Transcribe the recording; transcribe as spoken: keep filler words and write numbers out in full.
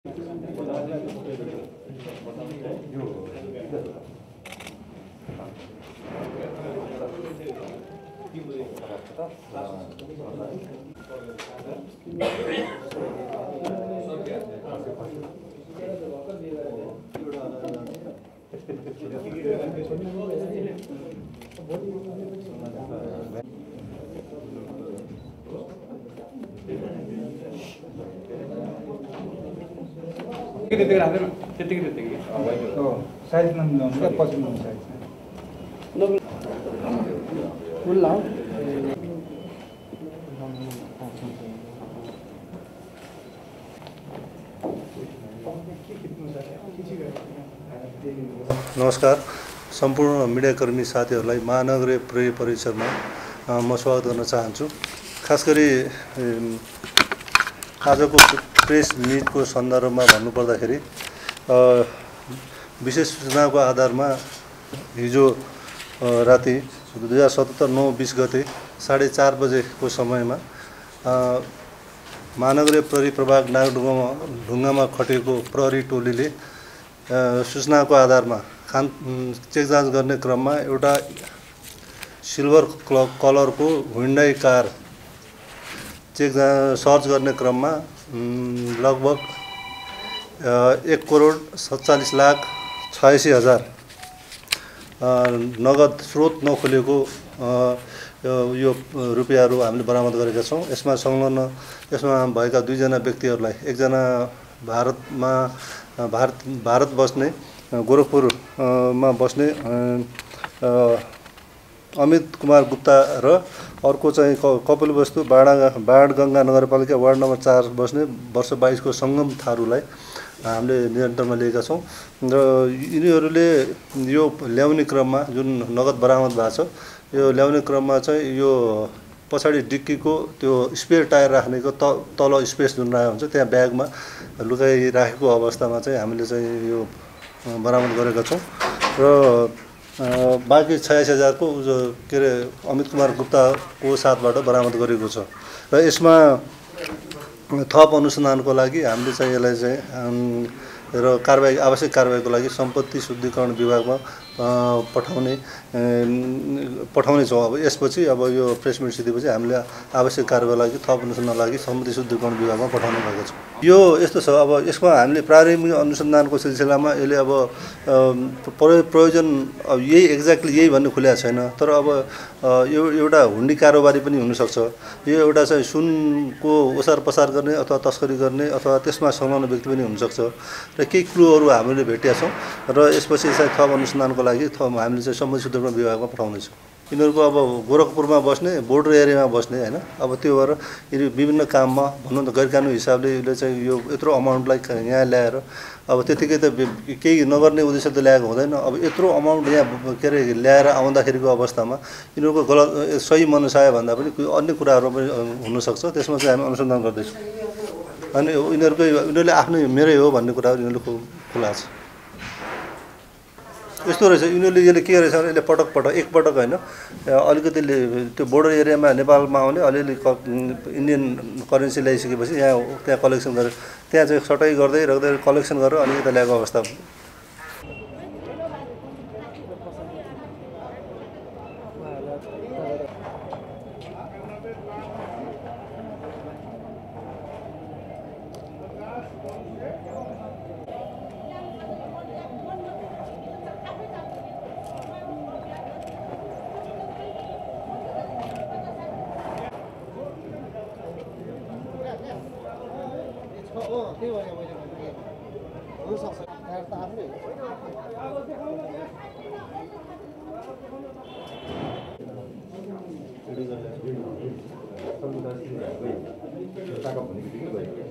त्यतिकै राखेर त्यतिकै त्यतिकै साइजमा मिलाउनु क्या पछि मिलाउनु साइजमा फुल लाऊ। नमस्कार सम्पूर्ण मिडियाकर्मी साथीहरूलाई महानगरीय प्रहरी परिसरमा म स्वागत गर्न चाहन्छु। खास गरी आजको प्रेस मिटको सन्दर्भमा भन्नुपर्दाखेरि विशेष सूचनाको आधारमा हिजो राति दुई हजार सतहत्तर नौ बिस गते साढे चार बजेको समयमा महानगरीय प्रहरी प्रभाग नागढुङ्गामा ढुङ्गामा खटेको प्रहरी टोलीले सूचनाको आधारमा खान चेक जाँच गर्ने क्रममा एउटा सिल्भर कलरको हुन्डाई कार चेक सर्च गर्ने क्रममा लगभग एक करोड सत्तालिस लाख छयासी हजार नगद स्रोत नखोलेको यो रुपियाँहरू हामीले बरामद गरेका छौँ। यसमा संलग्न यसमा भएका दुईजना व्यक्तिहरूलाई एकजना भारतमा भारत भारत बस्ने गोरखपुरमा बस्ने अमित कुमार गुप्ता र अर्को चाहिँ कपिलवस्तु बाडा बाणगङ्गा नगरपालिका वार्ड नम्बर चार बस्ने वर्ष बाइसको सङ्गम थारूलाई हामीले नियन्त्रणमा लिएका छौँ र यिनीहरूले यो ल्याउने क्रममा जुन नगद बरामद भएको छ यो ल्याउने क्रममा चाहिँ यो पछाडि डिक्कीको त्यो स्पेयर टायर राख्नेको त तल स्पेस जुन रहेको हुन्छ त्यहाँ ब्यागमा लुकाइराखेको अवस्थामा चाहिँ हामीले चाहिँ यो बरामद गरेका छौँ र बाँकी छयासी हजारको के अरे अमित कुमार गुप्ताको साथबाट बरामद गरेको छ र यसमा थप अनुसन्धानको लागि हामीले चाहिँ यसलाई चाहिँ र कारबाही आवश्यक कारबाहीको लागि सम्पत्ति शुद्धिकरण विभागमा पठाउने पठाउने छौँ। अब यसपछि अब यो प्रेस मिट सिधेपछि हामीले आवश्यक कारबाहीको लागि थप अनुसन्धानको लागि सम्पत्ति शुद्धिकरण विभागमा पठाउनु भएको छ। यो यस्तो छ, अब यसमा हामीले प्रारम्भिक अनुसन्धानको सिलसिलामा यसले अब प्रयोजन अब यही एक्ज्याक्टली यही भन्ने खुलेको छैन, तर अब यो एउटा हुन्डी कारोबारी पनि हुनसक्छ, यो एउटा चाहिँ सुनको ओसार पसार गर्ने अथवा तस्करी गर्ने अथवा त्यसमा संलग्न व्यक्ति पनि हुनसक्छ र केही क्लुहरू हामीले भेटेका छौँ र यसपछि चाहिँ थप अनुसन्धानको लागि थप हामीले चाहिँ सम्बन्धित शुद्धिकरण विभागमा पठाउनेछौँ। यिनीहरूको अब गोरखपुरमा बस्ने बोर्डर एरियामा बस्ने होइन, अब त्यो भएर यिनी विभिन्न काममा भनौँ न गैर कानुनी हिसाबले यसले चाहिँ यो यत्रो अमाउन्टलाई यहाँ ल्याएर अब त्यतिकै त केही नगर्ने उद्देश्य त ल्याएको हुँदैन। अब यत्रो अमाउन्ट यहाँ के अरे ल्याएर आउँदाखेरिको अवस्थामा यिनीहरूको गलत सही मनसाय भन्दा पनि अन्य कुराहरू पनि हुनसक्छ, त्यसमा चाहिँ हामी अनुसन्धान गर्दैछौँ। अनि यिनीहरूकै यिनीहरूले आफ्नै मेरै हो भन्ने कुराहरू यिनीहरूले खुला छ। यस्तो रहेछ, यिनीहरूले यसले के रहेछ भने यसले पटक पटक एकपटक होइन अलिकति त्यो बोर्डर एरियामा नेपालमा आउने अलिअलि इन्डियन करेन्सी ल्याइसकेपछि यहाँ त्यहाँ कलेक्सन गरेर त्यहाँ चाहिँ सटाइ गर्दै राख्दै कलेक्सन गरेर अनि यता ल्याएको अवस्था। त्यही भएर मैले हुनसक्छ त आफ्नै रेडी गरेर